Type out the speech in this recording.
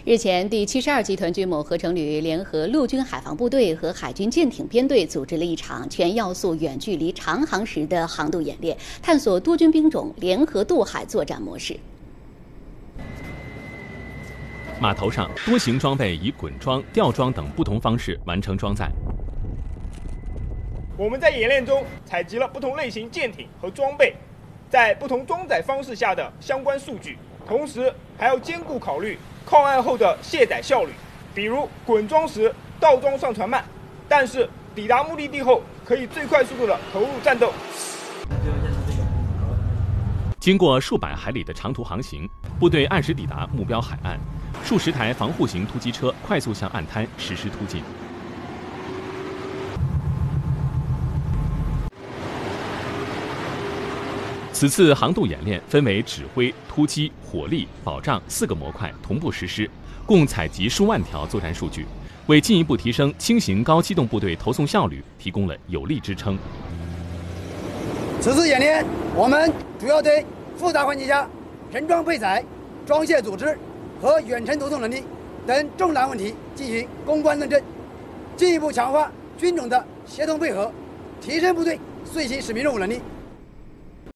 日前，第72集团军某合成旅联合陆军海防部队和海军舰艇编队组织了一场全要素远距离长航时的航渡演练，探索多军兵种联合渡海作战模式。 码头上，多型装备以滚装、吊装等不同方式完成装载。 我们在演练中采集了不同类型舰艇和装备在不同装载方式下的相关数据，同时还要兼顾考虑靠岸后的卸载效率，比如滚装时倒装上船慢，但是抵达目的地后可以最快速度的投入战斗。 经过数百海里的长途航行，部队按时抵达目标海岸，数十台防护型突击车快速向岸滩实施突进。此次航渡演练分为指挥、突击、火力、保障4个模块同步实施，共采集数万条作战数据，为进一步提升轻型高机动部队投送效率提供了有力支撑。 此次演练，我们主要对复杂环境下人装配载、装卸组织和远程投送能力等重难问题进行攻关论证，进一步强化军种的协同配合，提升部队遂行使命任务能力。